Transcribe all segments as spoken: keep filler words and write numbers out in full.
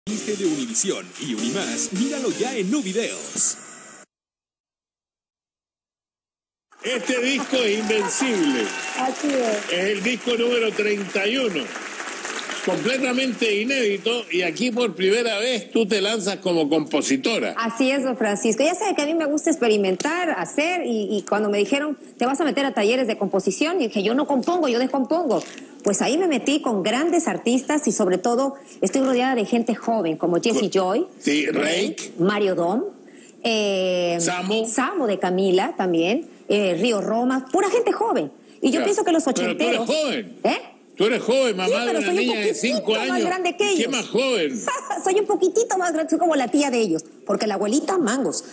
Viste de Univisión y Unimás, míralo ya en Nu Videos. Este disco es invencible. Así es. Es el disco número treinta y uno. Completamente inédito, y aquí por primera vez tú te lanzas como compositora. Así es, don Francisco. Ya sabe que a mí me gusta experimentar, hacer, y, y cuando me dijeron, te vas a meter a talleres de composición, y dije, yo no compongo, yo descompongo. Pues ahí me metí con grandes artistas y sobre todo estoy rodeada de gente joven, como Jessie Joy, sí, Rake, Mario Dom, eh, Samo. Samo de Camila también, eh, Río Roma, pura gente joven. Y yo ya. pienso que los ochenteros... Pero tú eres joven. ¿Eh? Tú eres joven, mamá, sí, de una niña de cinco años. Más grande que ellos. ¿Qué más joven? Soy un poquitito más grande, soy como la tía de ellos, porque la abuelita, mangos.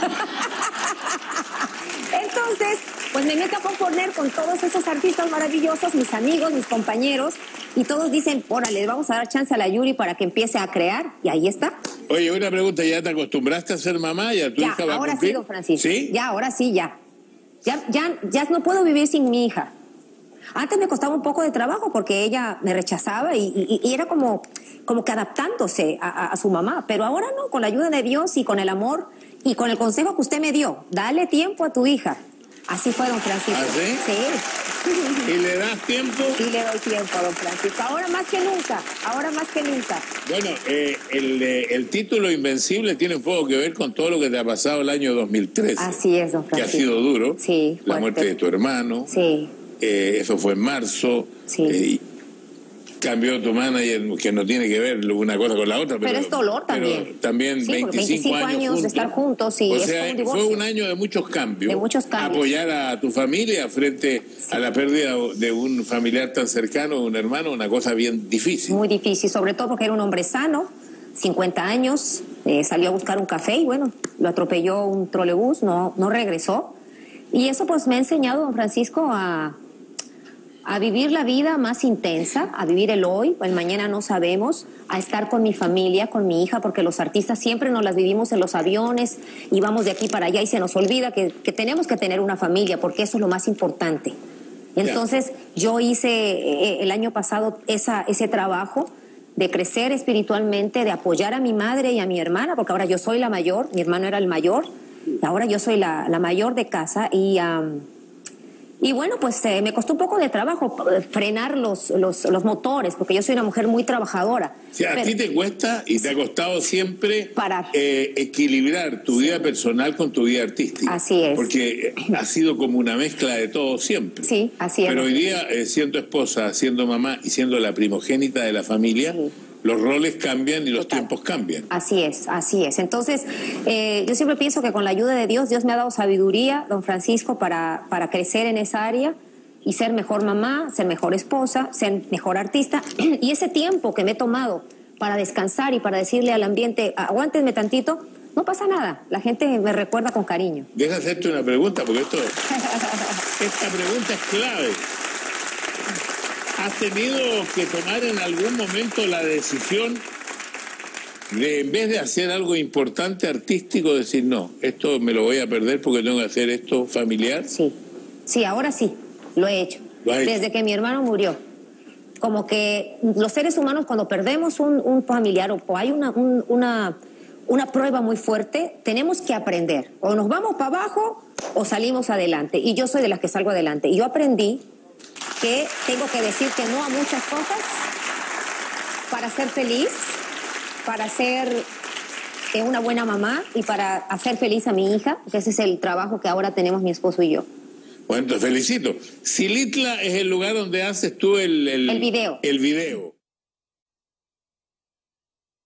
Entonces, pues me meto a componer con todos esos artistas maravillosos, mis amigos, mis compañeros, y todos dicen, órale, vamos a dar chance a la Yuri para que empiece a crear, y ahí está. Oye, una pregunta, ¿ya te acostumbraste a ser mamá? ¿Ya tu ya, hija va ahora a cumplir? sí, don Francisco. ¿Sí? Ya, ahora sí, ya. Ya, ya. ya no puedo vivir sin mi hija. Antes me costaba un poco de trabajo porque ella me rechazaba y, y, y era como, como que adaptándose a, a, a su mamá. Pero ahora no, con la ayuda de Dios y con el amor y con el consejo que usted me dio, dale tiempo a tu hija. Así fue, don Francisco. ¿Ah, sí? Sí. ¿Y le das tiempo? Sí, le doy tiempo, don Francisco. Ahora más que nunca, ahora más que nunca. Bueno, eh, el, eh, el título Invencible tiene un poco que ver con todo lo que te ha pasado el año dos mil trece. Así es, don Francisco. Que ha sido duro. Sí, la muerte de tu hermano. Sí. Eh, eso fue en marzo. Sí. Eh, cambió tu manager, que no tiene que ver una cosa con la otra. Pero, pero es dolor también. Pero también sí, veinticinco, veinticinco años, años juntos. de estar juntos. Y o es sea, un divorcio. fue un año de muchos cambios. De muchos cambios. Apoyar a tu familia frente sí. a la pérdida de un familiar tan cercano, un hermano, una cosa bien difícil. Muy difícil, sobre todo porque era un hombre sano, cincuenta años, eh, salió a buscar un café y bueno, lo atropelló un trolebús, no, no regresó. Y eso pues me ha enseñado, don Francisco, a... a vivir la vida más intensa, a vivir el hoy, el mañana no sabemos, a estar con mi familia, con mi hija, porque los artistas siempre nos las vivimos en los aviones y vamos de aquí para allá y se nos olvida que, que tenemos que tener una familia, porque eso es lo más importante. Entonces, yo hice eh, el año pasado esa, ese trabajo de crecer espiritualmente, de apoyar a mi madre y a mi hermana, porque ahora yo soy la mayor, mi hermano era el mayor, y ahora yo soy la, la mayor de casa y... Um, Y bueno, pues eh, me costó un poco de trabajo frenar los, los, los motores, porque yo soy una mujer muy trabajadora. Sí, a pero, ti te cuesta y te ha costado siempre parar. Eh, equilibrar tu vida personal con tu vida artística. Así es. Porque ha sido como una mezcla de todo siempre. Sí, así es. Pero hoy día, eh, siendo esposa, siendo mamá y siendo la primogénita de la familia... Sí. Los roles cambian y los Total. tiempos cambian. Así es, así es. Entonces, eh, yo siempre pienso que con la ayuda de Dios, Dios me ha dado sabiduría, don Francisco, para, para crecer en esa área y ser mejor mamá, ser mejor esposa, ser mejor artista. Y ese tiempo que me he tomado para descansar y para decirle al ambiente, aguántenme tantito, no pasa nada. La gente me recuerda con cariño. Deja hacerte una pregunta, porque esto, esta pregunta es clave. ¿Has tenido que tomar en algún momento la decisión de, en vez de hacer algo importante artístico, decir, no, esto me lo voy a perder porque tengo que hacer esto familiar? Sí, sí, ahora sí, lo he hecho. ¿Lo has hecho? Desde que mi hermano murió. Como que los seres humanos, cuando perdemos un, un familiar o hay una, un, una, una prueba muy fuerte, tenemos que aprender. O nos vamos para abajo o salimos adelante. Y yo soy de las que salgo adelante. Y yo aprendí que tengo que decir que no a muchas cosas para ser feliz, para ser eh, una buena mamá y para hacer feliz a mi hija, que ese es el trabajo que ahora tenemos mi esposo y yo. Bueno, te felicito. Xilitla es el lugar donde haces tú el... El, el video. El video.